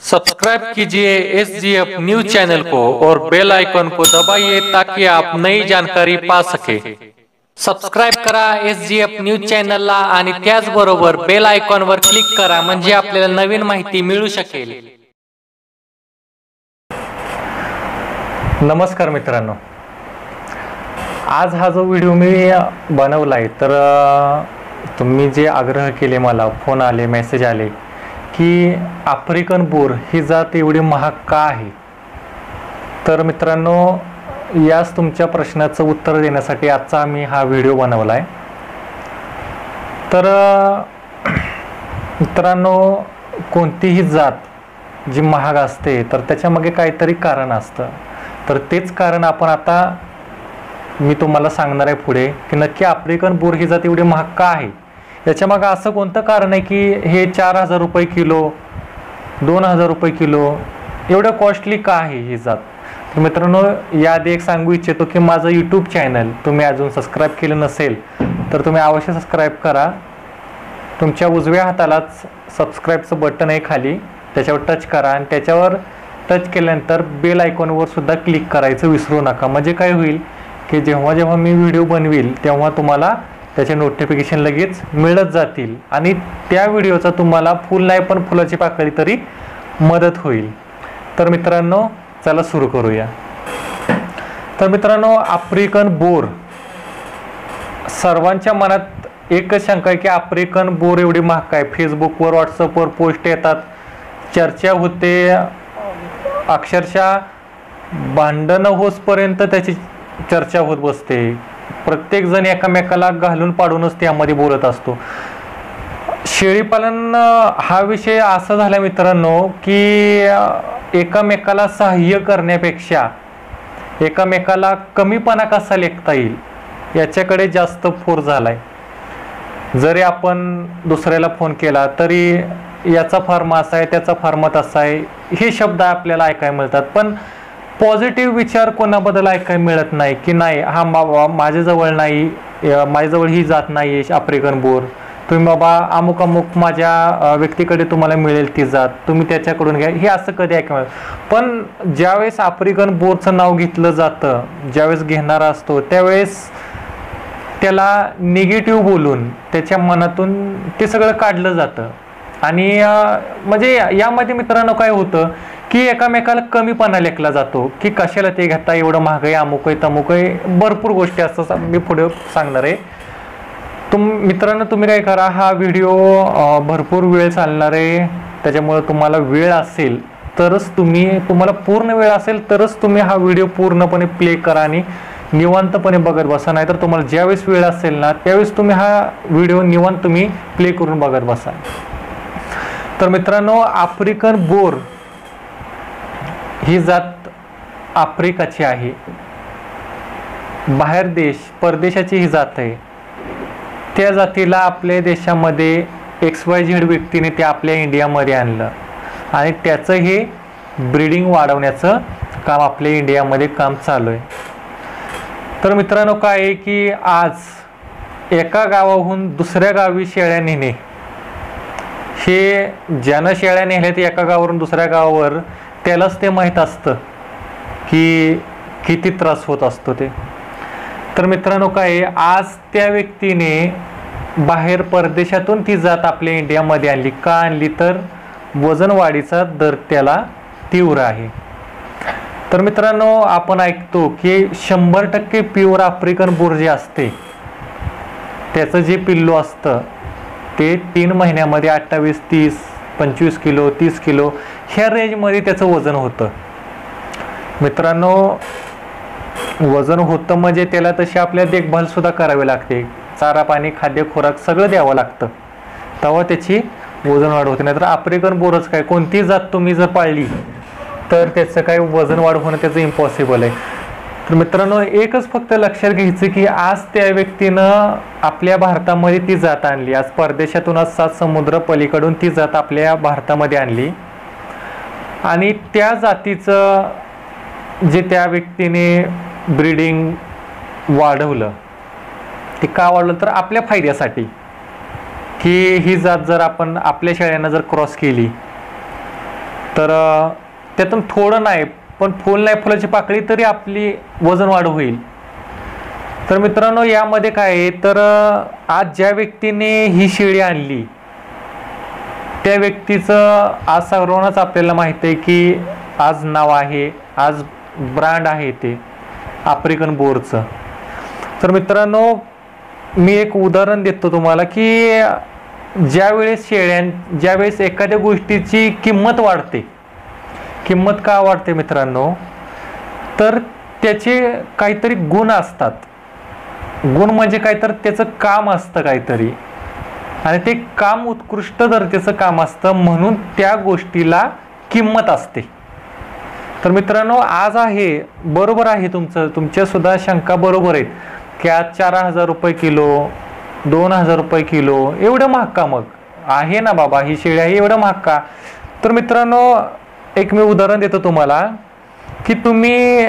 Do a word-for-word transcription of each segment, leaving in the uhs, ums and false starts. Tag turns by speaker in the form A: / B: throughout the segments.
A: Subscribe कीजिए S G F news channel को और बेल आइकन को दबाइए ताकि आप नई जानकारी पा सके। सबस्क्राइब करा एस जी एफ न्यूज चॅनलला आणि त्याचबरोबर बेल आयकॉनवर क्लिक करा म्हणजे आपल्याला नवीन माहिती मिळू शकेल।
B: नमस्कार मित्रांनो, आज हा जो व्हिडिओ मी बनवलाय तर तुम्ही जे आग्रह केले, मला फोन आले, मेसेज आले की आफ्रिकन बोर ही जात एवढी महाग का आहे। तर मित्रांनो, याच तुमच्या प्रश्नाचं उत्तर देण्यासाठी आजचा मी हा व्हिडिओ बनवलाय। तर मित्रांनो, कोणतीही जात जी महाग असते तर त्याच्यामागे काहीतरी कारण असतं। तर तेच कारण आपण आता मी तुम्हाला सांगणार आहे पुढे की नक्की आफ्रिकन बोर ही जात एवढी महाग का आहे। याच्या मागे असं कोणतं कारण आहे की हे चार हजार रुपये किलो, दोन हजार रुपये किलो एवढं कॉस्टली का आहे ही जात। तर मित्रांनो, याआधी एक सांगू इच्छितो की माझं यूट्यूब चॅनल तुम्ही अजून सबस्क्राईब केलं नसेल तर तुम्ही अवश्य सबस्क्राईब करा। तुमच्या उजव्या हातालाच सबस्क्राईबचं बटन आहे खाली, त्याच्यावर टच करा आणि त्याच्यावर टच केल्यानंतर बेल आयकॉनवर सुद्धा क्लिक करायचं विसरू नका। म्हणजे काय होईल की जेव्हा जेव्हा मी व्हिडिओ बनवील तेव्हा तुम्हाला त्याचे नोटिफिकेशन लगेच मिळत जातील आणि त्या व्हिडिओचा तुम्हाला फुल नाही पण फुलाची पाकळी तरी मदत होईल। तर मित्रांनो, चला सुरू करूया। तर मित्रांनो, आफ्रिकन बोर, सर्वांच्या मनात एकच शंका आहे की आफ्रिकन बोर एवढी महाग काय। फेसबुकवर, व्हॉट्सअपवर पोस्ट येतात, चर्चा होते, अक्षरशः भांडणं होसपर्यंत त्याची चर्चा होत बसते। प्रत्येक जण एकामेकाला घालून पाडूनच त्यामध्ये बोलत असतो। शेळीपालन हा विषय असा झाला मित्रांनो की एकामेकाला सहाय्य करण्यापेक्षा एकामेकाला कमीपणा कसा लेखता येईल याच्याकडे जास्त फोर झालाय। जरी आपण दुसऱ्याला फोन केला तरी याचा फार्म असा आहे, त्याचा फार्म तसा आहे, हे शब्द आपल्याला ऐकायला मिळतात, पण पॉझिटिव्ह विचार कोणाबद्दल ऐकायला मिळत नाही की नाही हा बाबा माझ्याजवळ नाही, माझ्याजवळ ही जात नाही आफ्रिकन बोर, तुम्ही बाबा अमुक अमुक माझ्या व्यक्तीकडे तुम्हाला मिळेल ती जात, तुम्ही त्याच्याकडून घ्या, हे असं कधी ऐकायला मिळत। पण ज्यावेळेस आफ्रिकन बोरचं नाव घेतलं जातं, ज्यावेळेस घेणारा असतो त्यावेळेस त्याला निगेटिव्ह बोलून त्याच्या मनातून ते सगळं काढलं जातं। आणि म्हणजे यामध्ये मित्रांनो काय होतं की एकामेकाला कमीपणा लेखला जातो की कशाला ते घेता, एवढं महाग आहे, अमुक आहे, तमुक आहे, भरपूर गोष्टी असतात, मी पुढे सांगणार आहे। तुम मित्रांनो, तुम्ही काय करा, हा व्हिडिओ भरपूर वेळ चालणार आहे, त्याच्यामुळे तुम्हाला वेळ असेल तरच तुम्ही तुम्हाला पूर्ण वेळ असेल तरच तुम्ही हा व्हिडिओ पूर्णपणे प्ले करा आणि निवांतपणे बघत बसा। नाही तर तुम्हाला ज्यावेळेस वेळ असेल ना त्यावेळेस तुम्ही हा व्हिडिओ निवांत तुम्ही प्ले करून बघत बसा। तर मित्रांनो, आफ्रिकन बोर ही जात आफ्रिकाची आहे, बाहेर देश परदेशाची ही जात आहे। त्या जातीला आपल्या देशामध्ये एक्स वाय झेड व्यक्तीने ते आपल्या इंडियामध्ये आणलं आणि त्याचं हे ब्रीडिंग वाढवण्याचं काम आपल्या इंडियामध्ये काम चालू आहे। तर मित्रांनो, काय आहे की आज एका गावाहून दुसऱ्या गावी शेळ्या नेणे, हे ज्यानं शेळ्या नेल्यात एका गावावरून दुसऱ्या गावावर त्यालाच ते माहीत असतं की किती त्रास होत असतो ते। तर मित्रांनो, काय आज त्या व्यक्तीने बाहेर परदेशातून ती जात आपल्या इंडियामध्ये आणली का आणली तर वजन वाढीचा दर त्याला तीव्र आहे। तर मित्रांनो, आपण ऐकतो की शंभर टक्के प्युअर आफ्रिकन बोर जे असते त्याचं जे पिल्लू असतं ते तीन महिन्यामध्ये अठ्ठावीस, तीस, पंचवीस किलो, तीस किलो ह्या रेंजमध्ये त्याचं वजन होतं। मित्रांनो, वजन होतं म्हणजे त्याला तशी आपल्या देखभाल सुद्धा करावी लागते, चारा पाणी, खाद्य, खुराक सगळं द्यावं लागतं, तेव्हा त्याची वजन वाढ होते। नाहीतर आफ्रिकन बोरच काय कोणती जात तुम्ही जर पाळली तर त्याचं काय वजन वाढ होणं त्याचं इम्पॉसिबल आहे। तर मित्रांनो, एकच फक्त लक्षात घ्यायचं की आज त्या व्यक्तीनं आपल्या भारतामध्ये ती जात आणली, आज परदेशातून आज सात समुद्र पलीकडून ती जात आपल्या भारतामध्ये आणली आणि त्या जातीचं जे त्या व्यक्तीने ब्रीडिंग वाढवलं ते का वाढवलं तर आपल्या फायद्यासाठी की ही जात जर आपण आपल्या शेळ्यांना जर क्रॉस केली तर त्यातून थोडं नाही पण फुल नाही फुलाची पाकळी तरी आपली वजन वाढ होईल. तर मित्रांनो यामध्ये काय आहे तर आज ज्या व्यक्तीने ही शेळी आणली त्या व्यक्तीचं आज सर्वांनाच आपल्याला माहिती आहे की आज नाव आहे, आज ब्रँड आहे ते आफ्रिकन बोरचं. तर मित्रांनो मी एक उदाहरण देतो तुम्हाला की ज्यावेळेस शेळ्यां ज्यावेळेस एखाद्या गोष्टीची किंमत वाढते, किंमत का वाढते मित्रांनो तर त्याचे काहीतरी गुण असतात. गुण म्हणजे काय तर त्याचं काम असतं काहीतरी आणि ते काम उत्कृष्ट दर्जाचं काम असतं म्हणून त्या गोष्टीला किंमत असते. तर मित्रांनो आज आहे बरोबर आहे तुमचं तुमच्या सुद्धा शंका बरोबर आहेत की आज चार हजार रुपये किलो दोन हजार रुपये किलो एवढं महाग का मग आहे ना बाबा ही शेळी आहे एवढं महाग का. तर मित्रांनो एक मी उदाहरण देतो तुम्हाला की तुम्ही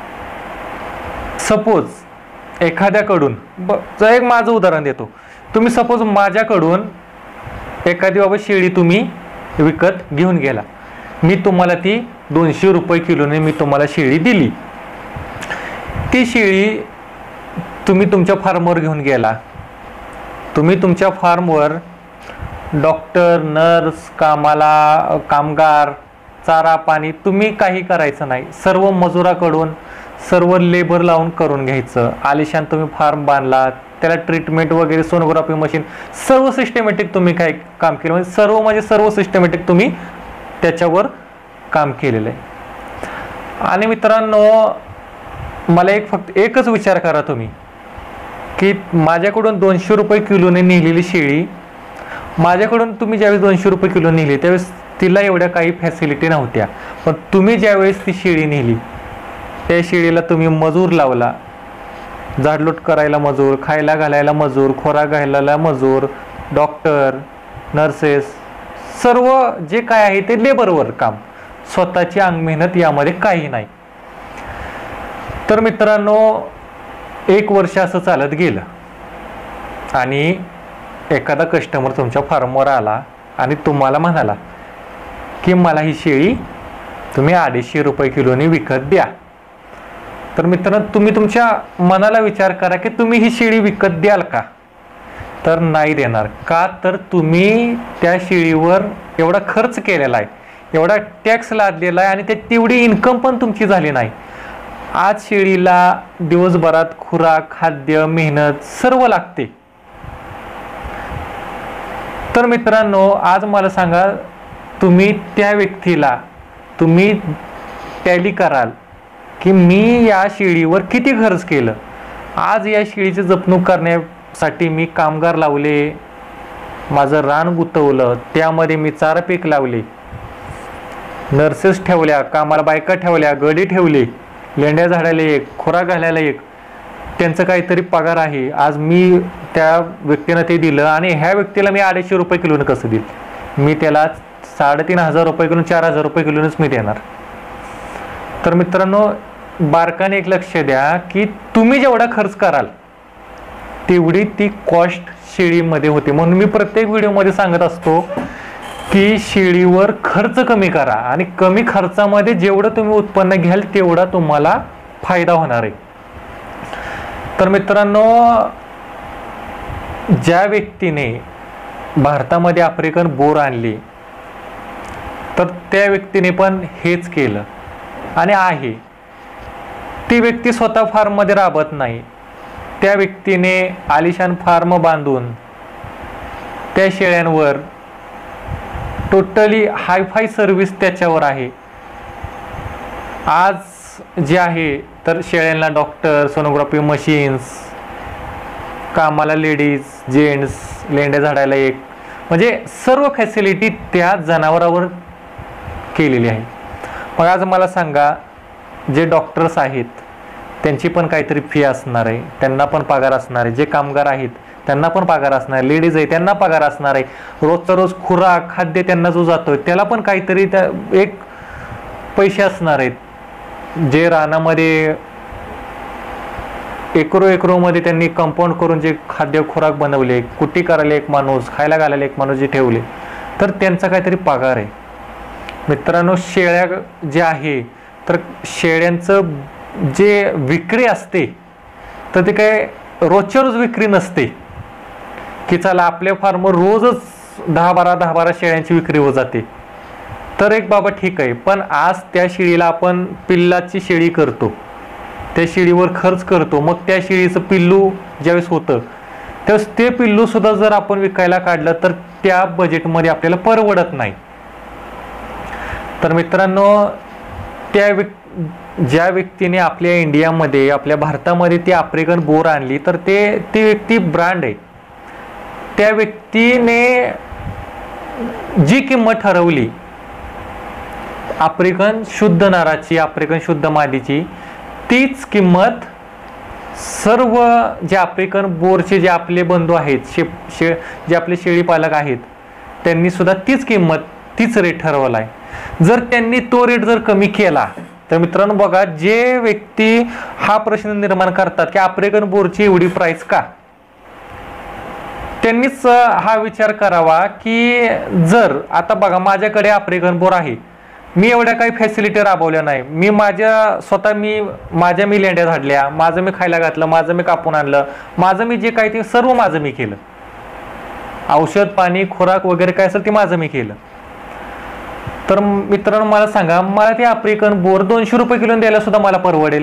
B: सपोज एखाद्याकडून एक माझं उदाहरण देतो. तुम्ही सपोज माझ्याकडून एखादी बाबा शेळी तुम्ही विकत घेऊन गेला, मी तुम्हाला ती दोनशे रुपये किलोने मी तुम्हाला शेळी दिली. ती शेळी तुम्ही तुमच्या फार्मवर घेऊन गेला. तुम्ही तुमच्या फार्मवर डॉक्टर नर्स कामाला कामगार चारा पाणी तुम्ही काही करायचं नाही, सर्व मजुराकडून सर्व लेबर लावून करून घ्यायचं. आलिशान तुम्ही फार्म बांधला, त्याला ट्रीटमेंट वगैरे सोनोग्राफी मशीन सर्व सिस्टमॅटिक तुम्ही काय काम केलं म्हणजे सर्व म्हणजे सर्व सिस्टमॅटिक तुम्ही त्याच्यावर काम केलेलं आहे. आणि मित्रांनो मला एक फक्त एकच विचार करा तुम्ही की माझ्याकडून दोनशे रुपये किलोने नेलेली शेळी माझ्याकडून तुम्ही ज्यावेळेस दोनशे रुपये किलो नेली त्यावेळेस तिला एवढ्या काही फॅसिलिटी नव्हत्या, पण तुम्ही ज्यावेळेस ती शेळी नेली त्या शेळीला तुम्ही मजूर लावला, झाडलोट करायला मजूर, खायला घालायला मजूर, खोराक घालायला मजूर, डॉक्टर नर्सेस सर्व जे काय आहे ते लेबरवर काम, स्वतःची अंग मेहनत यामध्ये काही नाही. तर मित्रांनो एक वर्ष असं चालत गेलं आणि एखादा कस्टमर तुमच्या फार्मवर आला आणि तुम्हाला म्हणाला की मला ही शेळी तुम्ही अडीचशे रुपये किलोने विकत द्या. तर मित्रांनो तुम्ही तुमच्या मनाला विचार करा की तुम्ही ही शेळी विकत द्याल का. तर नाही देणार. का तर तुम्ही त्या शेळीवर एवढा खर्च केलेला आहे, एवढा टॅक्स लादलेला आहे आणि त्या तेवढी इन्कम पण तुमची झाली नाही. आज शेळीला दिवसभरात खुराक खाद्य मेहनत सर्व लागते. तर मित्रांनो आज मला सांगा तुम्ही त्या व्यक्तीला तुम्ही टॅली कराल की मी या शेळीवर किती खर्च केलं. आज या शेळीची जपणूक करण्यासाठी मी कामगार लावले, माझं रान गुंतवलं, त्यामध्ये मी चारा पीक लावले, नर्सेस ठेवल्या, कामाला बायका ठेवल्या, गडी ठेवले, लेंड्या झाडायला एक, खोराक घालायला एक, त्यांचं काहीतरी पगार आहे. आज मी त्या व्यक्तीनं ते दिलं आणि ह्या व्यक्तीला मी अडीचशे रुपये किलोनं कसं देईल. मी त्याला साडेतीन हजार रुपये किलो चार हजार रुपये किलोनंच मी देणार. तर मित्रांनो बारकाने एक लक्ष द्या की तुम्ही जेवढा खर्च कराल तेवढी ती कॉस्ट शेळीमध्ये होते. म्हणून मी प्रत्येक व्हिडिओमध्ये सांगत असतो की शेळीवर खर्च कमी करा आणि कमी खर्चामध्ये जेवढं तुम्ही उत्पन्न घ्याल तेवढा तुम्हाला फायदा होणार आहे. तर मित्रांनो ज्या व्यक्तीने भारतामध्ये आफ्रिकन बोर आणली तर त्या व्यक्तीने पण हेच केलं आणि आहे. ती व्यक्ती स्वतः फार्ममध्ये राबत नाही, त्या व्यक्तीने आलिशान फार्म बांधून त्या शेळ्यांवर टोटली हायफाय सर्व्हिस त्याच्यावर आहे. आज जे आहे तर शेळ्यांना डॉक्टर सोनोग्राफी मशीन्स, कामाला लेडीज जेंट्स, लेंड्या झाडायला एक, म्हणजे सर्व फॅसिलिटी त्या जनावरावर केलेली आहे. मग आज मला सांगा जे डॉक्टर्स आहेत त्यांची पण काहीतरी फी असणार आहे, त्यांना पण पगार असणार आहे. जे कामगार आहेत त्यांना पण पगार असणार आहे, लेडीज आहे त्यांना पगार असणार आहे. रोजचा रोज खुराक खाद्य त्यांना जो जातोय त्याला पण काहीतरी त्या एक पैसे असणार आहेत. जे रानामध्ये एकरो एकरोमध्ये त्यांनी कंपाऊंड करून जे खाद्य खुराक बनवले, कुट्टी करायला एक माणूस, खायला घालायला एक माणूस जे ठेवले, तर त्यांचा काहीतरी पगार आहे. मित्रांनो, शेळ्या जे आहे तर शेळ्यांचं जे विक्री असते तर ते काय रोजच्या रोज विक्री नसते की चला आपल्या फार्मवर रोजच दहा बारा दहा बारा शेळ्यांची विक्री होत जाते. तर एक बाबा ठीक आहे, पण आज त्या शेळीला आपण पिल्लाची शेळी करतो, त्या शेळीवर खर्च करतो, मग त्या शेळीचं पिल्लू ज्यावेळेस होतं त्यावेळेस ते पिल्लू सुद्धा जर आपण विकायला काढलं तर त्या बजेटमध्ये आपल्याला परवडत नाही. तर मित्रांनो, त्या व्यक् ज्या व्यक्तीने आपल्या इंडियामध्ये आपल्या भारतामध्ये ती आफ्रिकन बोर आणली तर ते ती व्यक्ती ब्रँड आहे. त्या व्यक्तीने जी किंमत ठरवली आफ्रिकन शुद्ध नराची, आफ्रिकन शुद्ध मादीची, तीच किंमत सर्व जे आफ्रिकन बोरचे जे आपले बंधू आहेत, शे शे जे आपले शेळी पालक आहेत, त्यांनी सुद्धा तीच किंमत तीच रेट ठरवला आहे. जर त्यांनी तो रेट जर कमी केला तर मित्रांनो बघा, जे व्यक्ती हा प्रश्न निर्माण करतात की आफ्रिकन बोरची एवढी प्राइस का, त्यांनीच हा विचार करावा की जर आता बघा माझ्याकडे आफ्रिकन बोर आहे, मी एवढ्या काही फॅसिलिटी राबवल्या नाही, मी माझ्या स्वतः मी माझ्या मी लेंड्या झाडल्या, माझं मी खायला घातलं, माझं मी कापून आणलं, माझं मी जे काही ते सर्व माझं मी केलं, औषध पाणी खुराक वगैरे काय असेल ते माझं मी केलं. तर मित्रांनो मला सांगा, मला ते आफ्रिकन बोर दोनशे रुपये किलो द्यायला सुद्धा मला परवडेल,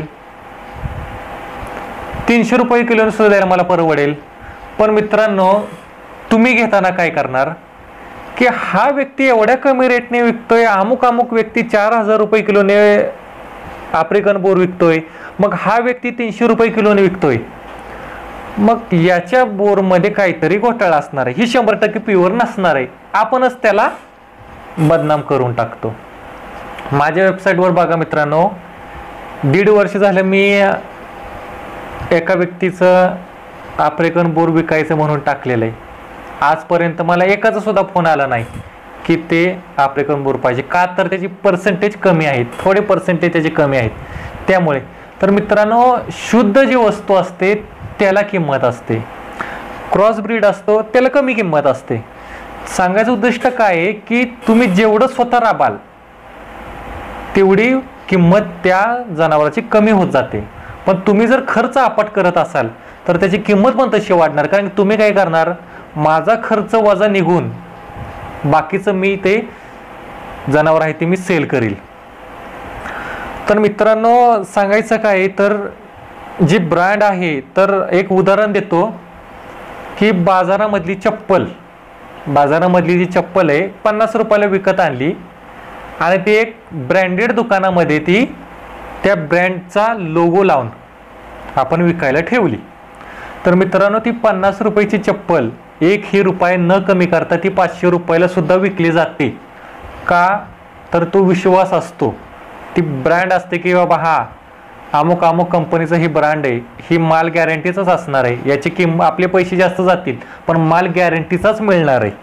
B: तीनशे रुपये किलो सुद्धा द्यायला मला परवडेल. पण मित्रांनो, तुम्ही घेताना काय करणार की हा व्यक्ती एवढ्या कमी रेटने विकतोय, अमुक अमुक व्यक्ती चार हजार रुपये किलोने आफ्रिकन बोर विकतोय, मग हा व्यक्ती तीनशे रुपये किलोने विकतोय, मग याच्या बोरमध्ये काहीतरी घोटाळा असणार आहे, ही शंभर टक्के प्युअर नसणार आहे, आपणच त्याला बदनाम करून टाकतो. माझ्या वेबसाईटवर बघा मित्रांनो, दीड वर्ष झालं मी एका व्यक्तीचं आफ्रिकन बोर विकायचं म्हणून टाकलेलं आहे. आजपर्यंत मला एकाचा सुद्धा फोन आला नाही की ते आफ्रिकन बोर पाहिजे, का तर त्याची पर्सेंटेज कमी आहेत, थोडे पर्सेंटेज त्याचे कमी आहेत. त्यामुळे तर मित्रांनो, शुद्ध जी वस्तू असते त्याला किंमत असते, क्रॉस ब्रीड असतो त्याला कमी किंमत असते. सांगायचं उद्दिष्ट काय आहे की तुम्ही जेवढं स्वतः राबाल तेवढी किंमत त्या जनावराची कमी होत जाते. पण तुम्ही जर खर्च आपट करत असाल तर त्याची किंमत पण तशी वाढणार, कारण तुम्ही काय करणार, माझा खर्च वजा निघून बाकीचं मी ते जनावर आहे ते मी सेल करील. तर मित्रांनो सांगायचं काय तर जी ब्रँड आहे, तर एक उदाहरण देतो की बाजारामधली चप्पल, बाजारामधली जी चप्पल आहे पन्नास रुपयाला विकत आणली आणि ती एक ब्रँडेड दुकानामध्ये ती त्या ब्रँडचा लोगो लावून आपण विकायला ठेवली. तर मित्रांनो, ती पन्नास रुपयाची चप्पल एक ही रुपये न कमी करता ती पाचशे रुपयाला सुद्धा विकली जाते. का तर तो विश्वास असतो, ती ब्रँड असते की बाबा हा अमुक अमुक कंपनीचं ही ब्रँड आहे, ही माल गॅरंटीचाच असणार आहे, याची किंमत आपले पैसे जास्त जातील पण माल गॅरंटीचाच मिळणार आहे.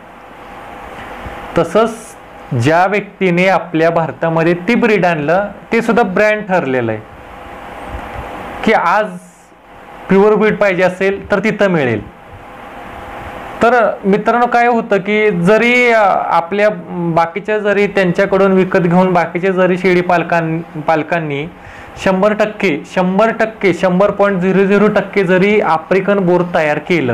B: तसंच ज्या व्यक्तीने आपल्या भारतामध्ये ती ब्रीड आणलं ते सुद्धा ब्रँड ठरलेलं आहे की आज प्युअर ब्रीड पाहिजे असेल तर तिथं मिळेल. तर मित्रांनो काय होतं की जरी आपल्या बाकीच्या जरी त्यांच्याकडून विकत घेऊन बाकीचे जरी शेळी पालकां पालकांनी शंभर टक्के शंभर टक्के शंभर पॉईंट झिरो झिरो टक्के जरी आफ्रिकन बोर तयार केलं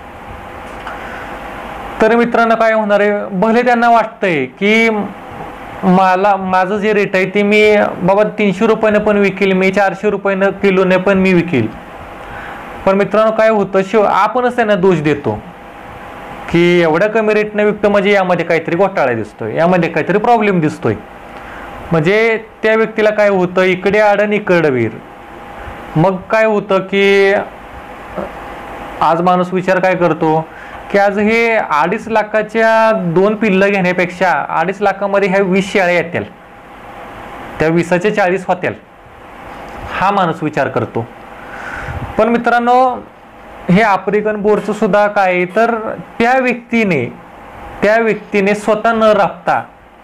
B: तर मित्रांनो काय होणार आहे, भले त्यांना वाटतंय की मला माझं जे रेट आहे ते मी बाबा तीनशे रुपयाने पण विकेल, मी चारशे रुपयाने किलोने पण मी विकेल. पण मित्रांनो काय होतं, शिव आपणच त्यांना दोष देतो की एवढ्या कमी रेटने विकतो म्हणजे यामध्ये काहीतरी घोटाळा दिसतोय, यामध्ये काहीतरी प्रॉब्लेम दिसतोय. म्हणजे त्या व्यक्तीला काय होतं, इकडे आडन इकडे वीर. मग काय होतं की आज माणूस विचार काय करतो की आज हे अडीच लाखाच्या दोन पिल्लं घेण्यापेक्षा अडीच लाखामध्ये ह्या वीस शेळ्या येतील, त्या वीसाच्या चाळीस होतील, हा माणूस विचार करतो. पण मित्रांनो हे आफ्रिकन बोरचं सुद्धा काय तर त्या व्यक्तीने त्या व्यक्तीने स्वतः न राबता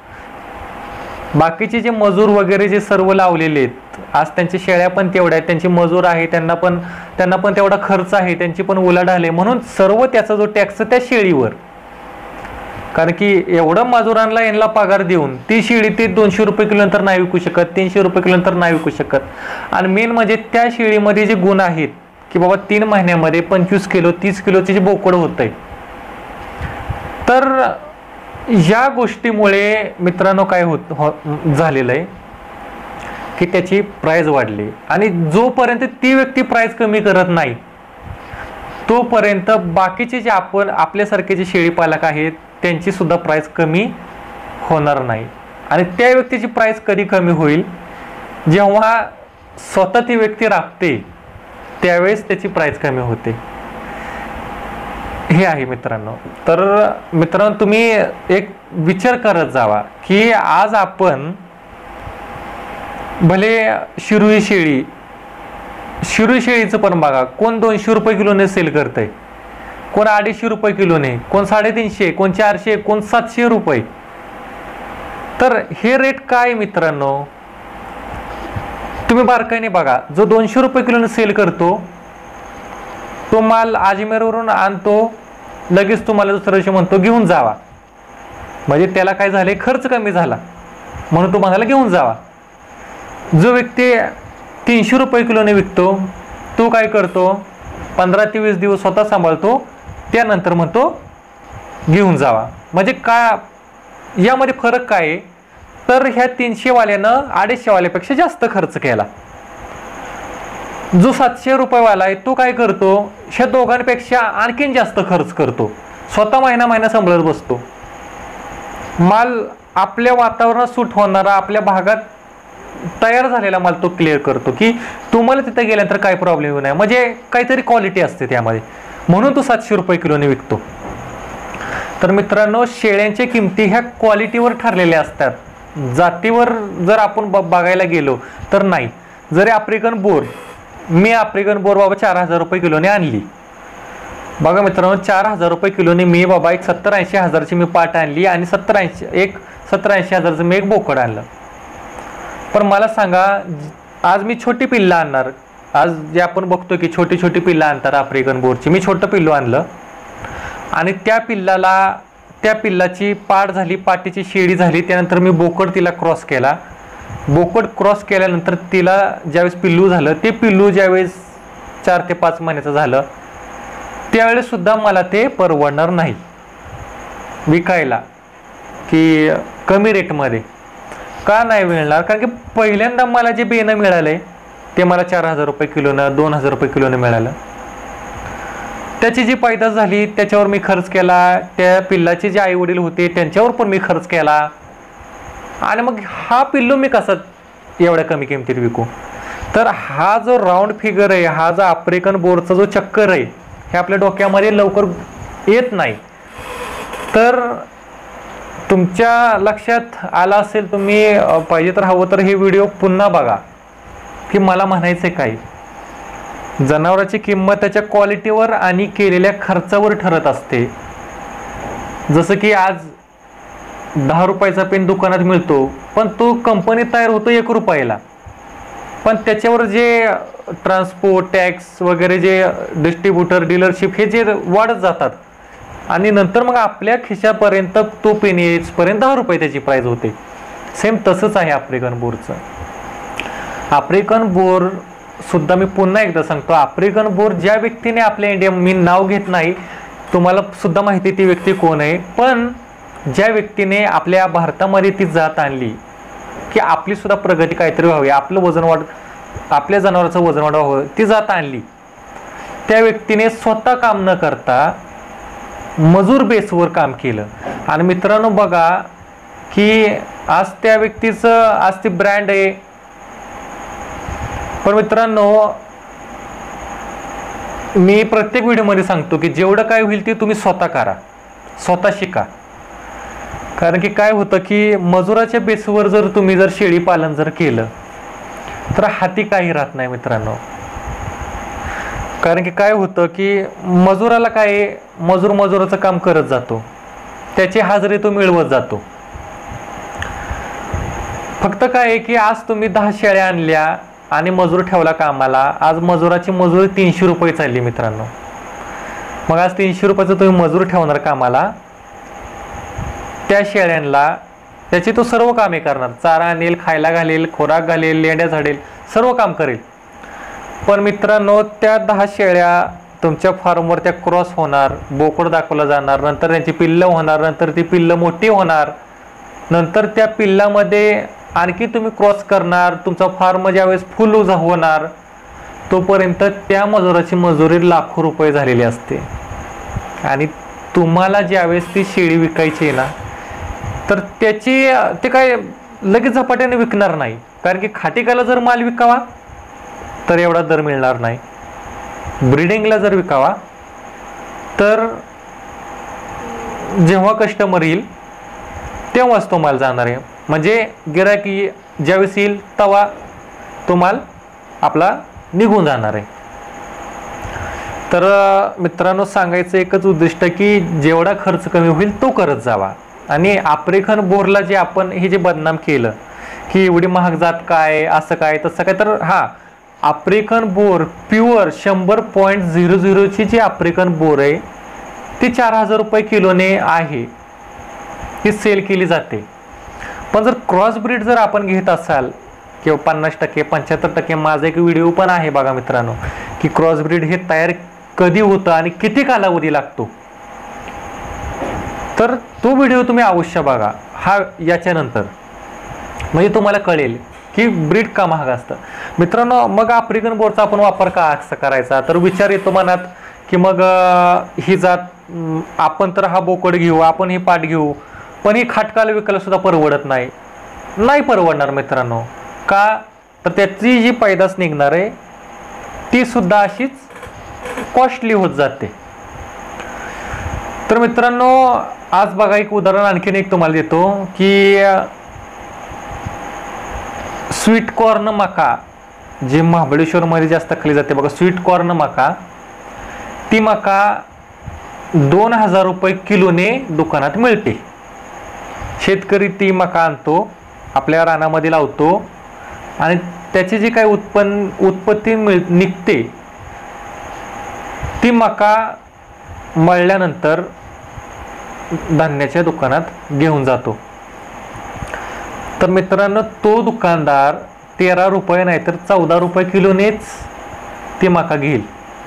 B: बाकीचे जे मजूर वगैरे जे सर्व लावलेले आहेत, आज त्यांची शेळ्या पण तेवढ्या आहेत, त्यांचे मजूर आहे, त्यांना पण त्यांना पण तेवढा खर्च आहे, त्यांची पण उलाढाल आहे, म्हणून सर्व त्याचा जो टॅक्स त्या शेळीवर कारण की एवढं मजुरांना यांना पगार देऊन ती शेळी ते दोनशे रुपये किलो नंतर नाही विकू शकत, तीनशे रुपये किलो नंतर नाही विकू शकत। आणि मेन म्हणजे त्या शेळीमध्ये जे गुण आहेत की बाबा तीन महिन्यामध्ये पंचवीस किलो तीस किलोचे जे बोकड होत आहे, तर या गोष्टीमुळे मित्रांनो काय होत हो झालेलं आहे की त्याची प्राइस वाढली। आणि जोपर्यंत ती व्यक्ती प्राइस कमी करत नाही तोपर्यंत बाकीचे जे आपण आपल्यासारखे जे शेळी पालक आहेत त्यांची सुद्धा प्राइस कमी होणार नाही। आणि त्या व्यक्तीची प्राइस कधी कमी होईल, जेव्हा स्वतः ती व्यक्ती राबते त्यावेळेस त्याची प्राइस कमी होते, हे आहे मित्रांनो। तर मित्रांनो तुम्ही एक विचार करत जावा की आज आपण भले शिरुई शेळी शिरुई शेळीचं पण बघा, कोण दोनशे रुपये किलोने सेल करतंय, कोण अडीचशे रुपये किलोने, कोण साडेतीनशे, कोण चारशे, कोण सातशे रुपये। तर हे रेट काय मित्रांनो, तुम्ही बारकाईने बघा, जो दोनशे रुपये किलोने सेल करतो तो माल अजमेरवरून आणतो, लगेच तुम्हाला दुसऱ्या दिवशी म्हणतो घेऊन जावा, म्हणजे त्याला काय झाले, खर्च कमी झाला म्हणून तो म्हणाला घेऊन जावा। जो व्यक्ती तीनशे रुपये किलोने विकतो तो काय करतो, पंधरा ते वीस दिवस स्वतः सांभाळतो, त्यानंतर म्हणतो घेऊन जावा। म्हणजे का यामध्ये फरक काय आहे, तर ह्या तीनशे वाल्यानं अडीचशे वाल्यापेक्षा जास्त खर्च केला। जो सातशे रुपये वाला आहे तो काय करतो, ह्या दोघांपेक्षा आणखीन जास्त खर्च करतो, स्वतः महिना महिना सांभाळत बसतो, माल आपल्या वातावरणात सूट होणारा आपल्या भागात तयार झालेला माल तो क्लिअर करतो की तुम्हाला तिथे गेल्यानंतर काय प्रॉब्लेम नाही, म्हणजे काहीतरी क्वालिटी असते त्यामध्ये, म्हणून तो सातशे रुपये किलोने विकतो। तर मित्रांनो शेळ्यांच्या किमती ह्या क्वालिटीवर ठरलेल्या असतात, जातीवर जर आपण बघायला गेलो तर नाही। जरी आफ्रिकन बोर, मी आफ्रिकन बोर बाबा चार हजार रुपये किलोने आणली, बघा मित्रांनो चार हजार रुपये किलोने मी बाबा एक सत्तर ऐंशी हजारची मी पाट आणली आणि सत्तर ऐंशी एक सत्तर ऐंशी हजारचं मी एक बोकड आणलं। पण मला सांगा, आज मी छोटी पिल्लं आणणार, आज जे आपण बघतो की छोटी छोटी पिल्लं आणतात आफ्रिकन बोरची, मी छोटं पिल्लू आणलं आणि त्या पिल्लाला त्या पिल्लाची पाठ झाली, पाठीची शेळी झाली, त्यानंतर मी बोकड तिला क्रॉस केला, बोकड क्रॉस केल्यानंतर तिला ज्यावेळेस पिल्लू झालं, ते पिल्लू ज्यावेळेस चार ते पाच महिन्याचं झालं त्यावेळेस सुद्धा मला ते परवडणार नाही विकायला की कमी रेटमध्ये। का नाही मिळणार, कारण की पहिल्यांदा मला जे बेनं मिळालंय ते मला चार हजार रुपये किलोनं दोन हजार रुपये किलोनं मिळालं, त्याची जी पैदास झाली त्याच्यावर मी खर्च केला, त्या पिल्लाचे जे आई वडील होते त्यांच्यावर पण मी खर्च केला, आणि मग हा पिल्लू मी कसा एवढ्या कमी किमतीत विकू। तर हा जो राऊंड फिगर आहे, हा जो आफ्रिकन बोरचा जो चक्कर आहे, हे आपल्या डोक्यामध्ये लवकर येत नाही। तर तुमच्या लक्षात आला असेल, तुम्ही पाहिजे तर हवं तर हे व्हिडिओ पुन्हा बघा की मला म्हणायचं काय, जनावराची किंमत त्याच्या क्वालिटीवर आणि केलेल्या खर्चावर ठरत असते। जसं की आज दहा रुपयाचा पेन दुकानात मिळतो पण तो कंपनीत तयार होतो एक रुपयाला, पण त्याच्यावर जे ट्रान्सपोर्ट टॅक्स वगैरे जे डिस्ट्रीब्युटर डीलरशिप हे जे वाढत जातात आणि नंतर मग आपल्या खिशापर्यंत तो पेन येईपर्यंत दहा रुपये त्याची प्राइस होते। सेम तसंच आहे आफ्रिकन बोरचं। आफ्रिकन बोर सुद्धा मी पुन्हा एकदा सांगतो, आफ्रिकन बोर ज्या व्यक्तीने आपल्या इंडिया, मी नाव घेत नाही, तुम्हाला सुद्धा माहिती ती व्यक्ती कोण आहे, पण ज्या व्यक्तीने आपल्या भारतामध्ये ती जात आणली की आपली सुद्धा प्रगती काहीतरी व्हावी, आपलं वजन वाढ, आपल्या जनावराचं वजन वाढावं, ती जात आणली, त्या व्यक्तीने स्वतः काम न करता मजूर बेसवर काम केलं। आणि मित्रांनो बघा की आज त्या व्यक्तीचं आज ती ब्रँड आहे, पण मित्रांनो मी प्रत्येक व्हिडिओमध्ये सांगतो की जेवढं काय होईल ते तुम्ही स्वतः करा, स्वतः शिका। कारण की काय होतं की मजुराच्या बेसवर जर तुम्ही जर शेळी पालन जर केलं तर हाती काही राहत नाही मित्रांनो। कारण की काय होतं की मजुराला काय, मजूर मजुराचं काम करत जातो, त्याची हाजरी तो मिळवत जातो। फक्त काय आहे की आज तुम्ही दहा शेळ्या आणल्या आणि मजूर ठेवला कामाला, आज मजुराची मजुरी तीनशे रुपये चालली मित्रांनो। मग आज तीनशे रुपयाचं तुम्ही मजूर ठेवणार कामाला त्या शेळ्यांना त्याची तो सर्व कामे करणार, चारा आणेल, खायला घालेल, खोराक घालेल, लेंड्या झाडेल, सर्व काम करेल. पण मित्रांनो त्या दहा शेळ्या तुमच्या फार्मवर त्या क्रॉस होणार, बोकड दाखवलं जाणार, नंतर त्यांची पिल्लं होणार, नंतर ती पिल्लं मोठी होणार, नंतर त्या पिल्लामध्ये आणखी तुम्ही क्रॉस करणार, तुमचा फार्म ज्यावेळेस फुल उजा होणार तोपर्यंत त्या मजुराची मजुरी लाखो रुपये झालेली असते. आणि तुम्हाला ज्यावेळेस ती शेळी विकायची आहे ना तर त्याची ते काय लगेच झपाट्याने विकणार नाही, कारण की खाटीकाला जर माल विकावा तर एवढा दर मिळणार नाही, ब्रीडिंगला जर विकावा तर जेव्हा कस्टमर येईल तेव्हाच तो माल जाणार आहे. म्हणजे गिरायकी ज्यावेळेस येईल तेव्हा तो माल आपला निघून जाणार आहे. तर मित्रांनो सांगायचं एकच उद्दिष्ट की जेवढा खर्च कमी होईल तो करत जावा. आणि आफ्रिकन बोरला जे आपण हे जे बदनाम केलं की एवढी महाग जात काय, असं काय तसं काय, तर हा आफ्रिकन बोर प्युअर शंभर पॉईंट झिरो झिरोची जी आफ्रिकन बोर आहे ती चार हजार रुपये किलोने आहे, ही सेल केली जाते. पण जर क्रॉस ब्रीड जर आपण घेत असाल किंवा पन्नास टक्के पंच्याहत्तर टक्के, माझा एक व्हिडिओ पण आहे बघा मित्रांनो की क्रॉस ब्रीड हे तयार कधी होतं आणि किती कालावधी लागतो, तर तो व्हिडिओ तुम्ही अवश्य बघा हा याच्यानंतर, म्हणजे तुम्हाला कळेल की ब्रीड का महाग असतं. मित्रांनो मग आफ्रिकन बोरचा आपण वापर का असं करायचा, तर विचार येतो मनात की मग ही जात आपण तर हा बोकड घेऊ, आपण हे पाट घेऊ, पण ही खाटकाला विकायला सुद्धा परवडत नाही. नाही परवडणार मित्रांनो. का तर त्याची जी पैदास निघणार आहे ती सुद्धा अशीच कॉस्टली होत जाते. तर मित्रांनो आज बघा एक उदाहरण आणखीन एक तुम्हाला देतो की स्वीट कॉर्न मका जे महाबळेश्वरमध्ये जास्त खाल्ली जाते बघा, स्वीट कॉर्न मका, ती मका दोन हजार रुपये किलोने दुकानात मिळते. शेतकरी ती मका आणतो, आपल्या रानामध्ये लावतो आणि त्याची जी काही उत्पन्न उत्पत्ती मिळ निघते ती मका मळल्यानंतर धान्याच्या दुकानात घेऊन जातो. तर मित्रांनो तो दुकानदार तेरा रुपये नाही तर चौदा रुपये किलोनेच ती मका घेईल,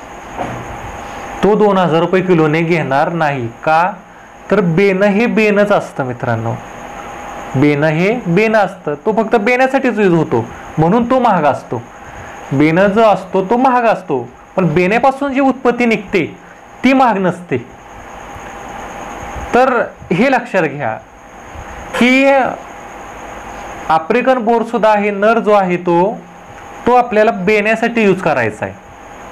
B: तो दोन हजार रुपये किलोने घेणार नाही. का तर बेनं हे बेनच असतं मित्रांनो, बेनं हे बेनं असतं, तो फक्त बेण्यासाठीच यूज होतो म्हणून तो महाग असतो. बेनं जो असतो तो महाग असतो, पण बेण्यापासून जी उत्पत्ती निघते ती महाग नसते. तर हे लक्षात घ्या की आफ्रिकन बोर सुद्धा आहे, नर जो आहे तो तो आपल्याला बेण्यासाठी यूज करायचा आहे.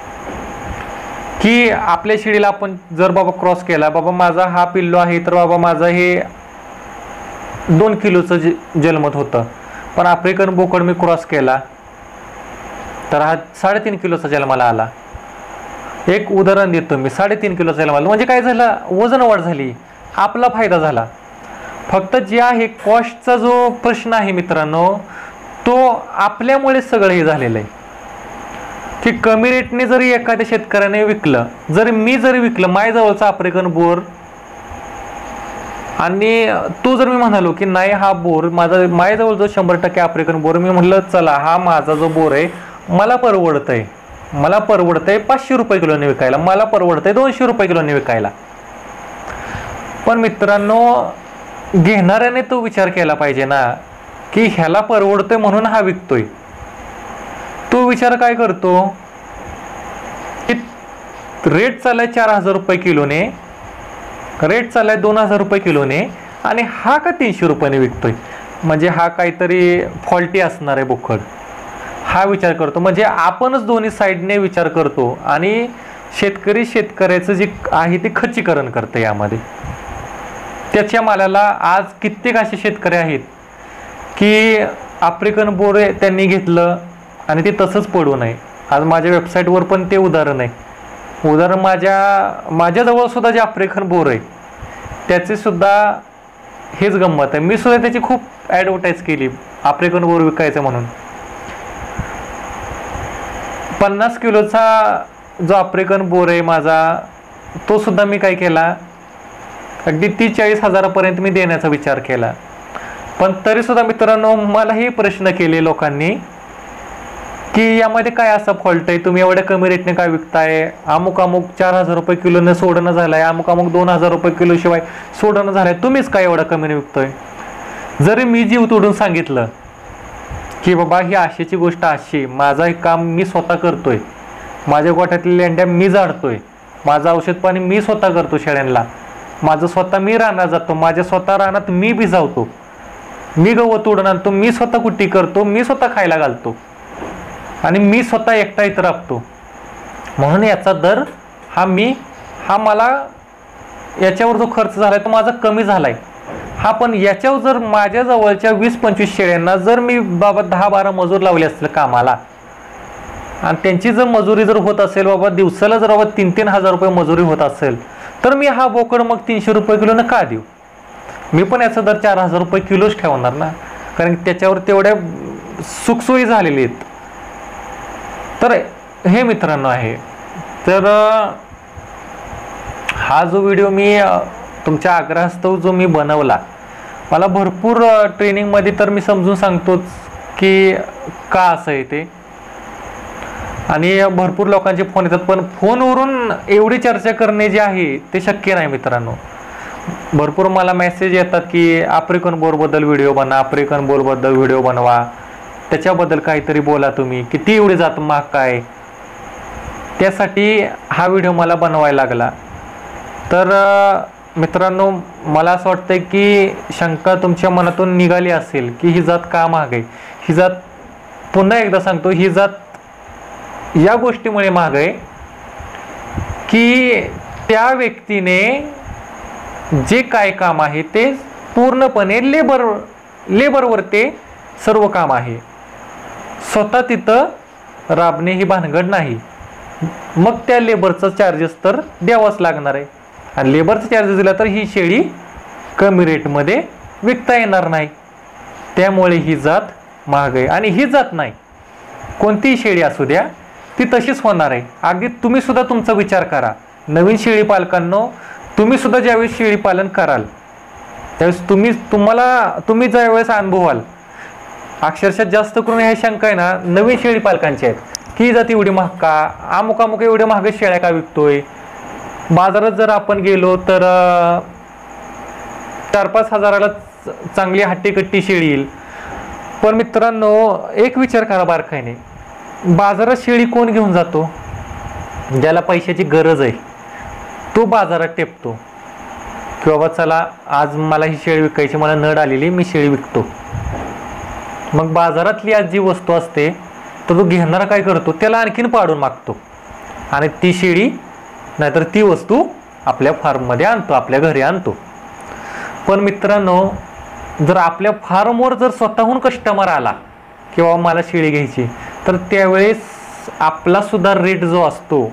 B: की आपल्या शेळीला आपण जर बाबा क्रॉस केला, बाबा माझा हा पिल्लो आहे तर बाबा माझा हे दोन किलोचं ज जन्मत होतं, पण आफ्रिकन बोकड मी क्रॉस केला तर हा साडेतीन किलोचा जन्माला आला. एक उदाहरण देतो मी, साडेतीन किलोचा जन्माला म्हणजे काय झालं, वजन वाढ झाली, आपला फायदा झाला. फक्त जे आहे कॉस्टचा जो प्रश्न आहे मित्रांनो तो आपल्यामुळे सगळं हे झालेलं आहे की कमी रेटने जरी एखाद्या शेतकऱ्याने विकलं, जरी मी जरी विकलं माझ्याजवळचा आफ्रिकन बोर आणि तो जर मी म्हणालो की नाही हा बोर माझा माझ्याजवळ जो शंभर टक्के आफ्रिकन बोर, मी म्हटलं चला हा माझा जो बोर आहे मला परवडतंय, मला परवडतंय पाचशे रुपये किलोने विकायला, मला परवडतंय दोनशे रुपये किलोने विकायला. पण मित्रांनो घेणाऱ्याने तो विचार केला पाहिजे ना की ह्याला परवडतोय म्हणून हा विकतोय. तो विचार काय करतो की रेट चाललाय चार हजार रुपये किलोने, रेट चाललाय दोन हजार रुपये किलोने आणि हा का तीनशे रुपयाने विकतोय, म्हणजे हा काहीतरी फॉल्टी असणार आहे बोकड, हा विचार करतो. म्हणजे आपणच दोन्ही साईडने विचार करतो आणि शेतकरी शेतकऱ्याचं जे आहे ते खच्चीकरण करतं यामध्ये. त्याच्या मालाला आज कित्येक असे शेतकरी आहेत की आफ्रिकन बोर त्यांनी घेतलं आणि ते तसंच पडू नये. आज माझ्या वेबसाईटवर पण ते उदाहरण आहे. उदाहरण माझ्या माझ्याजवळ सुद्धा जे आफ्रिकन बोर आहे त्याचे सुद्धा हेच गंमत आहे. मी सुद्धा त्याची खूप ॲडव्हर्टाईज केली आफ्रिकन बोर विकायचं म्हणून. पन्नास किलोचा जो आफ्रिकन बोर आहे माझा तो सुद्धा मी काय केला अगदी तीस चाळीस हजारापर्यंत मी देण्याचा विचार केला. पण तरी सुद्धा मित्रांनो मलाही प्रश्न केले लोकांनी की यामध्ये काय असा फॉल्ट आहे, तुम्ही एवढ्या कमी रेटने काय विकताय, अमुक अमुक चार हजार रुपये किलोने सोडणं झालंय, अमुक अमुक दोन हजार रुपये किलो शिवाय सोडणं झालंय, तुम्हीच काय एवढा कमीने विकतोय. जरी मी जीव तोडून सांगितलं की बाबा ही आशेची गोष्ट अशी, माझं हे काम मी स्वतः करतोय, माझ्या गोठ्यातल्या लेंड्या मी जाडतोय, माझं औषध पाणी मी स्वतः करतो शेळ्यांना, माझं स्वतः मी रानात जातो, माझ्या स्वतः रानात मी भिजावतो, मी गवत तोडून आणतो, मी स्वतः कुट्टी करतो, मी स्वतः खायला घालतो आणि मी स्वतः एकटा इथं राबतो, म्हणून याचा दर हा मी हा मला याच्यावर जो खर्च झालाय तो माझा कमी झालाय. हा पण याच्यावर जर माझ्या जवळच्या वीस पंचवीस शेळ्यांना जर मी बाबा दहा बारा मजूर लावले असतील कामाला आणि त्यांची जर मजुरी जर होत असेल बाबा दिवसाला जर बाबा तीन तीन हजार रुपये मजुरी होत असेल तर मी हा बोकड मग तीनशे रुपये किलोनं का देऊ. मी पण याचा दर चार हजार रुपये किलोच ठेवणार ना, कारण त्याच्यावर तेवढ्या सुखसोयी झालेली आहेत. तर हे मित्रांनो आहे. तर हा जो व्हिडिओ मी तुमच्या आग्रहास्तव जो मी बनवला, मला भरपूर ट्रेनिंगमध्ये तर मी समजून सांगतोच की का असं आहे ते, आणि भरपूर लोकांचे फोन येतात, पण फोनवरून एवढी चर्चा करणे जे आहे ते शक्य नाही मित्रांनो. भरपूर मला मेसेज येतात की आफ्रिकन बोरबद्दल व्हिडिओ बनवा, आफ्रिकन बोरबद्दल व्हिडिओ बनवा, त्याच्याबद्दल काहीतरी बोला तुम्ही, किती एवढी जात महाग काय. त्यासाठी हा व्हिडिओ मला बनवायला लागला. तर मित्रांनो मला असं वाटतं की शंका तुमच्या मनातून निघाली असेल की ही जात का महाग आहे. ही जात पुन्हा एकदा सांगतो, ही जात या गोष्टीमुळे महाग आहे की त्या व्यक्तीने जे काय काम आहे ते पूर्णपणे लेबर लेबरवर ते सर्व काम आहे, स्वतः तिथं राबणे ही भानगड नाही. मग त्या लेबरचं चार्जेस तर द्यावाच लागणार आहे, आणि लेबरचं चार्जेस दिला तर ही शेळी कमी रेटमध्ये विकता येणार नाही. त्यामुळे ही जात महाग आहे. आणि ही जात नाही, कोणतीही शेळी असू द्या ती तशीच होणार आहे. अगदी तुम्ही सुद्धा तुमचा विचार करा, नवीन शेळी पालकांनो, तुम्ही सुद्धा ज्यावेळेस शेळी पालन कराल त्यावेळेस तुम्ही तुम्हाला तुम्ही ज्यावेळेस अनुभवाल, अक्षरशः जास्त करून ह्या शंका आहे ना नवीन शेळी पालकांची आहेत की ही जात एवढी महाग का, अमुक अमुक एवढ्या महाग शेळ्या का विकतोय. बाजारात जर आपण गेलो तर चार पाच हजाराला चांगली हट्टीकट्टी शेळी येईल. पण मित्रांनो एक विचार करा बारकाईने, बाजारात शेळी कोण घेऊन जातो, ज्याला पैशाची गरज आहे तो बाजारात टेपतो की बाबा चला आज मला ही शेळी विकायची, मला नड आलेली, मी शेळी विकतो. मग बाजारातली आज जी वस्तू असते तर तो घेणारा काय करतो, त्याला आणखीन पाडून मागतो आणि ती शेळी नाहीतर ती वस्तू आपल्या फार्ममध्ये आणतो, आपल्या घरी आणतो. पण मित्रांनो जर आपल्या फार्मवर जर स्वतःहून कस्टमर आला की बाबा मला शेळी घ्यायची, तर त्यावेळेस आपला सुद्धा रेट जो असतो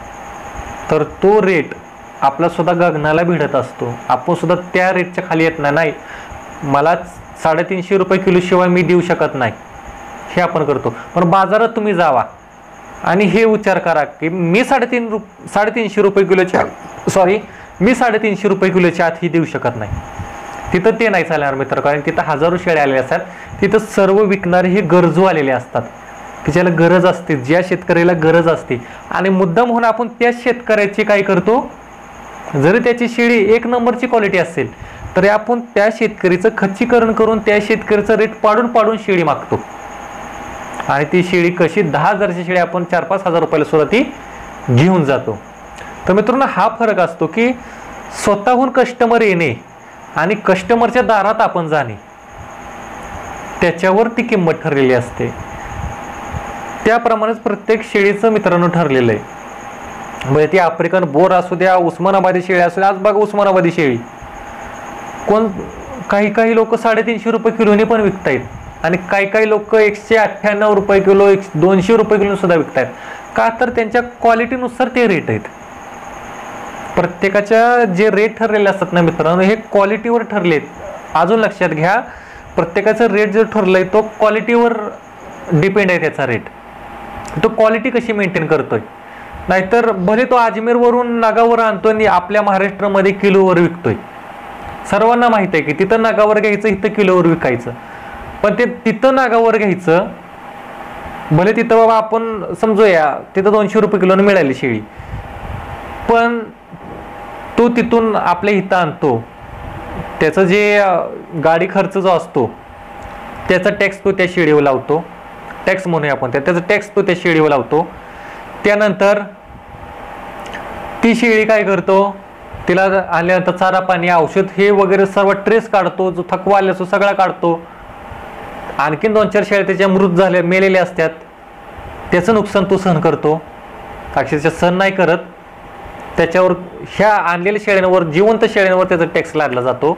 B: तर तो रेट आपला सुद्धा गगनाला भिडत असतो. आपण सुद्धा त्या रेटच्या खाली येत नाही, नाही मला साडेतीनशे रुपये किलो शिवाय मी देऊ शकत नाही, हे आपण करतो. पण बाजारात तुम्ही जावा आणि हे विचार करा की मी साडेतीन रुप साडेतीनशे रुपये किलोच्या सॉरी मी साडेतीनशे रुपये किलोच्या आत ही देऊ शकत नाही. तिथं ते नाही चालणार मित्र, कारण तिथं हजारो शेळ्या आलेल्या असतात. तिथं सर्व विकणारे हे गरजू आलेले असतात की ज्याला गरज असते, ज्या शेतकऱ्याला गरज असते. आणि मुद्दाम म्हणून आपण त्या शेतकऱ्याची काय करतो, जरी त्याची शेळी एक नंबरची क्वालिटी असेल तरी आपण त्या शेतकरीचं खच्चीकरण करून त्या शेतकऱ्याचं रेट पाडून पाडून शेळी मागतो. आणि ती शेळी कशी दहा हजारची शेळी आपण चार पाच हजार रुपयाला सुद्धा ती घेऊन जातो. तर मित्रांनो हा फरक असतो की स्वतःहून कस्टमर येणे आणि कस्टमरच्या दारात आपण जाणे, त्याच्यावर ती किंमत ठरलेली असते. त्याप्रमाणेच प्रत्येक शेळीचं मित्रांनो ठरलेलं आहे. म्हणजे ती आफ्रिकन बोर असू द्या, उस्मानाबादी शेळी असू द्या. आज बघा उस्मानाबादी शेळी कोण काही काही लोक साडेतीनशे रुपये किलोने पण विकतायत, आणि काही काही लोक एकशे अठ्ठ्याण्णव रुपये किलो एक दोनशे रुपये किलो सुद्धा विकतायत. का तर त्यांच्या क्वालिटीनुसार ते रेट आहेत. प्रत्येकाच्या जे रेट ठरलेले असतात ना मित्रांनो, हे क्वालिटीवर ठरलेत. अजून लक्षात घ्या, प्रत्येकाचा रेट जो ठरलाय तो क्वालिटीवर डिपेंड आहे. त्याचा रेट तो क्वालिटी कशी मेंटेन करतोय. नाहीतर भले तो अजमेरवरून नागावर आणतो आणि आपल्या महाराष्ट्रामध्ये किलोवर विकतोय, सर्वांना माहित आहे की तिथं नागावर घ्यायचं, इथं किलोवर विकायचं. पण ते तिथं नागावर घ्यायचं, भले तिथं बाबा आपण समजूया तिथं दोनशे रुपये किलोने मिळाली शेळी, पण तो तिथून आपल्या इथं आणतो, त्याचं जे गाडी खर्च जो असतो त्याचा टॅक्स तो त्या शेळीवर लावतो, टॅक्स म्हणूया आपण त्याचा टॅक्स तो त्या शेळीवर लावतो. त्यानंतर ती शेळी काय करतो, तिला आल्यानंतर चारा पाणी औषध हे वगैरे सर्व ट्रेस काढतो, जो थकवा आला असतो सगळा काढतो. आणखीन दोन चार शेळ्या त्याच्या मृत झाल्या मेलेल्या असतात, त्याचं नुकसान तो सहन करतो, अक्षरशः सहन नाही करत, त्याच्यावर ह्या आणलेल्या शेळ्यांवर जिवंत शेळ्यांवर त्याचा टॅक्स लादला जातो.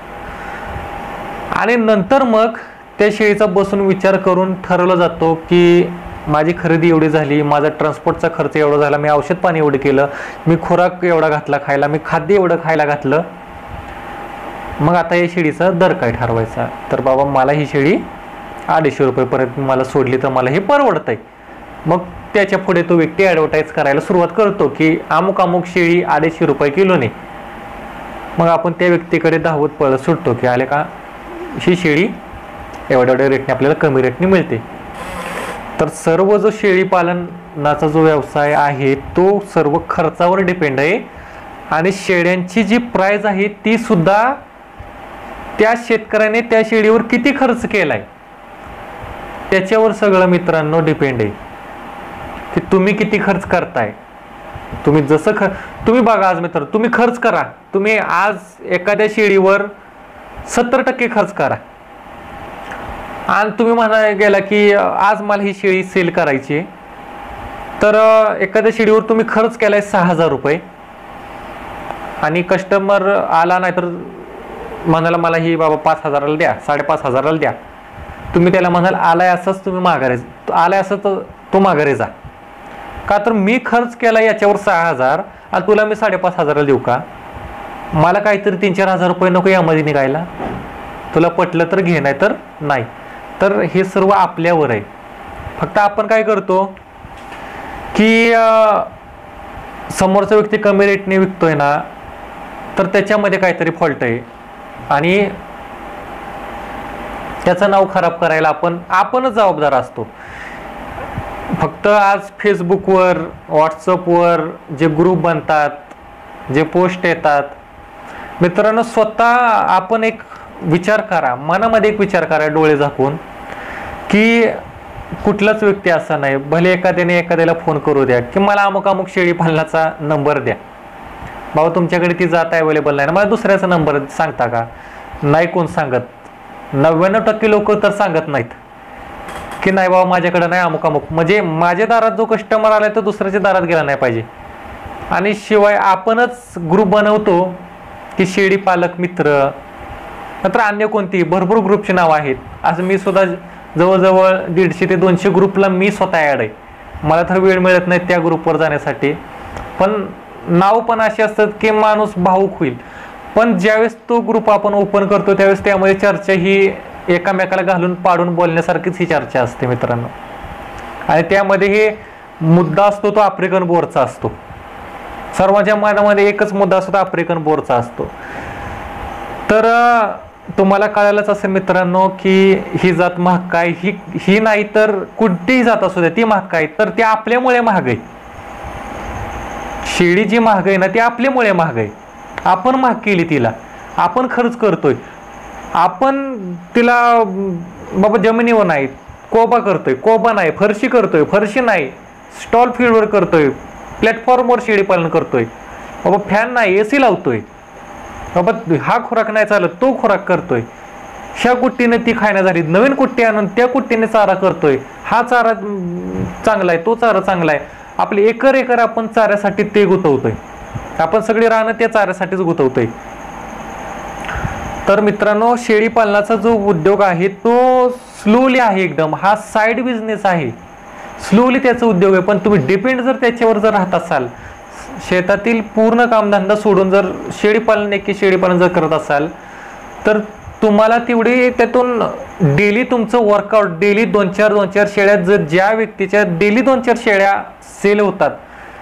B: आणि नंतर मग त्या शेळीचा बसून विचार करून ठरवला जातो की माझी खरेदी एवढी झाली, माझा ट्रान्सपोर्टचा खर्च एवढा झाला, मी औषध पाणी एवढं केलं, मी खुराक एवढा घातला खायला, मी खाद्य एवढं खायला घातलं, मग आता या शेळीचा दर काय ठरवायचा. तर बाबा मला ही शेळी अडीचशे रुपयेपर्यंत मला सोडली तर मला हे परवडत आहे. मग त्याच्या पुढे तो व्यक्ती ॲडव्हर्टाईज करायला सुरुवात करतो की अमुक अमुक शेळी अडीचशे रुपये किलोने. मग आपण त्या व्यक्तीकडे धावत पळत सुटतो की आले का ही शेळी एवढ्या एवढ्या रेटने आपल्याला कमी रेटने मिळते. तर सर्व जो शेळी पालनाचा जो व्यवसाय आहे तो सर्व खर्चावर डिपेंड आहे, आणि शेळ्यांची जी प्राइस आहे ती सुद्धा त्या शेतकऱ्याने त्या शेळीवर किती खर्च केलाय त्याच्यावर सगळं मित्रांनो डिपेंड आहे की तुम्ही किती खर्च करताय. तुम्ही जसं ख तुम्ही बघा आज मित्र, तुम्ही खर्च करा, तुम्ही आज एखाद्या शेळीवर सत्तर टक्के खर्च करा, आणि तुम्ही म्हणायला गेला की आज मला ही शेळी सेल करायची, तर एखाद्या शेळीवर तुम्ही खर्च केलाय सहा हजार रुपये, आणि कस्टमर आला नाही तर म्हणाला मला ही बाबा पाच हजाराला द्या, साडेपाच हजाराला द्या, तुम्ही त्याला म्हणाल आलाय असंच तुम्ही माघारे आलाय असं तर तो माघारे जा, का तर मी खर्च केला याच्यावर सहा हजार आणि तुला मी साडेपाच हजाराला देऊ का, मला काहीतरी तीन चार हजार रुपये नको यामध्ये निघायला, तुला पटलं तर घे नाही तर नाही. तर हे सर्व आपल्यावर आहे. फक्त आपण काय करतो की समोरचा व्यक्ती कमी रेटने विकतोय ना, तर त्याच्यामध्ये काहीतरी फॉल्ट आहे आणि त्याचं नाव खराब करायला आपण आपणच जबाबदार असतो. फक्त आज फेसबुकवर व्हॉट्सअपवर जे ग्रुप बनतात, जे पोस्ट येतात, मित्रांनो स्वतः आपण एक विचार करा, मनामध्ये एक विचार करा डोळे झाकून की कुठलाच व्यक्ती असा नाही, भले एखाद्याने एखाद्याला फोन करू द्या की मला अमुक अमुक शेळी पालनाचा नंबर द्या, बाबा तुमच्याकडे ती जात अवेलेबल नाही ना, मला दुसऱ्याचा नंबर सांगता का, नाही कोण सांगत, नव्याण्णव टक्के लोक तर सांगत नाहीत की नाही बाबा माझ्याकडे नाही अमुक अमुक, म्हणजे माझ्या दारात जो कस्टमर आलाय तो दुसऱ्याच्या दारात गेला नाही पाहिजे. आणि शिवाय आपणच ग्रुप बनवतो की शेळी पालक मित्र, नंतर अन्य कोणती भरपूर ग्रुपची नाव आहेत. असं मी सुद्धा जवळजवळ दीडशे ते दोनशे ग्रुपला मी स्वतः ॲड आहे, मला तर वेळ मिळत नाही त्या ग्रुपवर जाण्यासाठी, पण नाव पण असे असतात की माणूस भावुक होईल. पण ज्यावेळेस तो ग्रुप आपण ओपन करतो त्यावेळेस त्यामध्ये चर्चा ही एकामेकाला घालून पाडून बोलण्यासारखीच ही चर्चा असते मित्रांनो, आणि त्यामध्ये हे मुद्दा असतो तो आफ्रिकन बोरचा असतो. सर्वांच्या मनामध्ये एकच मुद्दा असतो तो आफ्रिकन बोरचा असतो. तर तुम्हाला कळायलाच असेल मित्रांनो की ही जात महाग काय, ही ही नाही तर कोणतीही जात असू द्या ती महाग काय, तर ती आपल्यामुळे महाग आहे. शेळी जी महाग आहे ना ती आपल्यामुळे महाग आहे, आपण महाग केली तिला, आपण खर्च करतोय, आपण तिला बाबा जमिनीवर नाही कोबा करतोय, कोबा नाही फरशी करतोय, फरशी नाही स्टॉल फील्डवर करतोय, प्लॅटफॉर्मवर शेळी पालन करतोय, बाबा फॅन नाही एसी लावतोय, बाबा हा खुराक नाही चालत तो खुराक करतोय, ह्या कुट्टीने ती खायला झाली, नवीन कुट्टी आणून त्या कुट्टीने चारा करतोय, हा चारा चांगला आहे तो चारा चांगला आहे, आपले एकर एकर आपण चाऱ्यासाठी ते गुतवतोय, आपण सगळी रानं त्या चाऱ्यासाठीच गुतवतोय. तर मित्रांनो शेळी पालनाचा जो उद्योग आहे तो स्लोली आहे एकदम, हा साईड बिझनेस आहे, स्लोली त्याचा उद्योग आहे. पण तुम्ही डिपेंड जर त्याच्यावर जर राहत असाल, शेतातील पूर्ण कामधंदा सोडून जर शेळी पालन एक शेळी पालन जर करत असाल तर तुम्हाला तेवढी त्यातून डेली तुमचं वर्कआउट, डेली दोन चार दोन चार शेळ्या जर ज्या व्यक्तीच्या डेली दोन चार शेळ्या सेल होतात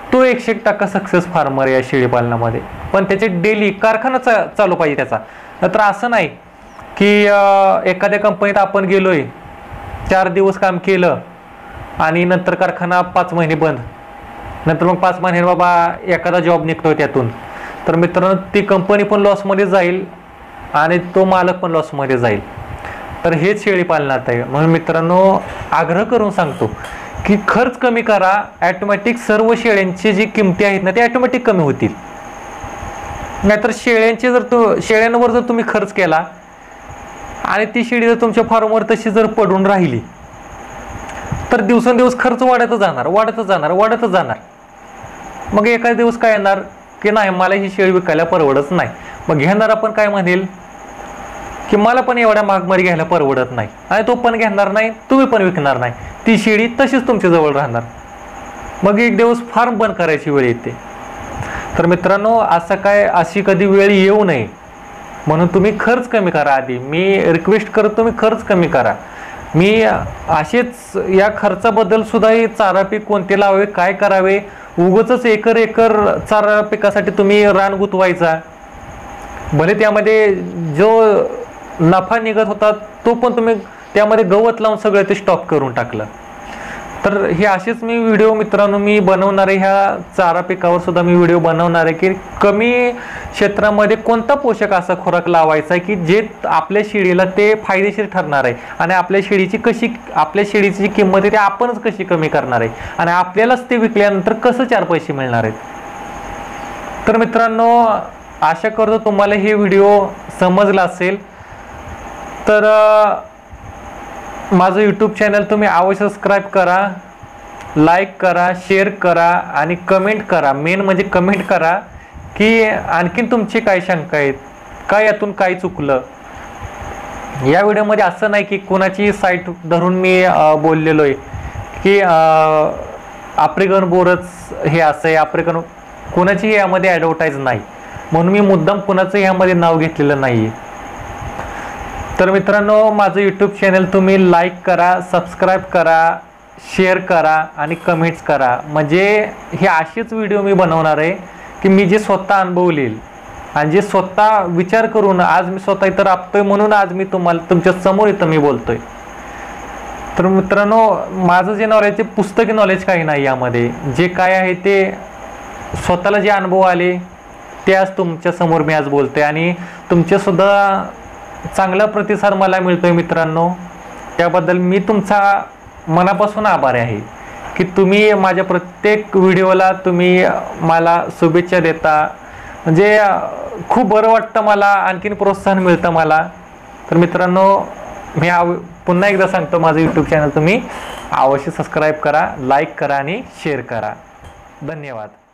B: तो एकशे एक टक्का सक्सेस फार्मर आहे या शेळीपालनामध्ये. पण त्याचे डेली कारखाना चा चालू पाहिजे त्याचा. तर असं नाही की एखाद्या कंपनीत आपण गेलोय, चार दिवस काम केलं आणि नंतर कारखाना पाच महिने बंद, नंतर मग पाच महिने बाबा एखादा जॉब निघतोय त्यातून, तर मित्रांनो ती कंपनी पण लॉसमध्ये जाईल आणि तो मालक पण लॉसमध्ये जाईल. तर हेच शेळीपालनात आहे. म्हणून मित्रांनो आग्रह करून सांगतो की खर्च कमी करा. ॲटोमॅटिक सर्व शेळ्यांची जी किमती आहेत ना ते ॲटोमॅटिक कमी होतील. नाहीतर शेळ्यांचे जर तो शेळ्यांवर जर तुम्ही खर्च केला आणि ती शेळी जर तुमच्या फार्मवर तशी जर पडून राहिली तर दिवसेंदिवस खर्च वाढतच जाणार वाढतच जाणार वाढतच जाणार. मग एखाद दिवस काय येणार की नाही मला ही शेळी विकायला परवडत नाही. मग घेणार आपण काय म्हणेल की मला पण एवढ्या महागमारी घ्यायला परवडत नाही, आणि तो पण घेणार नाही, तुम्ही पण विकणार नाही, ती शेळी तशीच तुमच्या जवळ राहणार. मग एक दिवस फार्म बंद करायची वेळ येते. तर मित्रांनो असं काय अशी कधी वेळ येऊ नये म्हणून तुम्ही खर्च कमी करा. आधी मी रिक्वेस्ट करतो तुम्ही खर्च कमी करा. मी असेच या खर्चाबद्दल सुद्धा हे चारा पीक कोणते लावावे काय करावे, उगाचच एकर एकर चारा पिकासाठी तुम्ही रान गुतवायचा, भले त्यामध्ये जो नफा निघत होता तो पण तुम्ही त्यामध्ये गवत लावून सगळं ते स्टॉप करून टाकलं. तर हे असेच मी व्हिडिओ मित्रांनो मी बनवणार आहे. ह्या चारा पिकावर सुद्धा मी व्हिडिओ बनवणार आहे की कमी क्षेत्रामध्ये कोणता पोषक असा खुराक लावायचा आहे की जे आपल्या शेळीला ते फायदेशीर ठरणार आहे, आणि आपल्या शेळीची कशी आपल्या शेळीची जी किंमत आहे ती आपणच कशी कमी करणार आहे, आणि आपल्यालाच ते विकल्यानंतर कसं चार पैसे मिळणार आहेत. तर मित्रांनो आशा करतो तुम्हाला हे व्हिडिओ समजला असेल. तर माझं यूट्यूब चॅनल तुम्ही अवश्य सबस्क्राईब करा, लाईक करा, शेअर करा आणि कमेंट करा. मेन म्हणजे कमेंट करा की आणखीन तुमची काय शंका आहेत, काय यातून काय चुकलं. या व्हिडिओमध्ये असं नाही की कोणाची साईट धरून मी बोललेलो आहे की आफ्रिकन बोरच हे असं आहे, आफ्रिकन कोणाची यामध्ये ॲडव्हर्टाईज नाही, म्हणून मी मुद्दाम कोणाचं यामध्ये नाव घेतलेलं नाही आहे. तर मित्रांनो माझं यूट्यूब चॅनल तुम्ही लाईक करा, सबस्क्राईब करा, शेअर करा आणि कमेंट्स करा. म्हणजे हे असेच व्हिडिओ मी बनवणार आहे की मी जे स्वतः अनुभवलेल आणि जे स्वतः विचार करून आज मी स्वतः इथं राबतोय, म्हणून आज मी तुम्हाला तुमच्या समोर इथं मी बोलतोय. तर मित्रांनो माझं जे नॉलेज ते पुस्तकी नॉलेज काही नाही, यामध्ये जे काय आहे ते स्वतःला जे अनुभव आले ते आज तुमच्या समोर मी आज बोलतोय, आणि तुमच्यासुद्धा चांगला प्रतिसाद मला मिळतोय मित्रांनो. त्याबद्दल मी तुमचा मनापासून आभारी आहे की तुम्ही माझ्या प्रत्येक व्हिडिओला तुम्ही मला शुभेच्छा देता. म्हणजे खूप बरं वाटतं मला, आणखीन प्रोत्साहन मिळतं मला. तर मित्रांनो मी पुन्हा एकदा सांगतो माझं यूट्यूब चॅनल तुम्ही अवश्य सबस्क्राईब करा, लाईक करा आणि शेअर करा. धन्यवाद.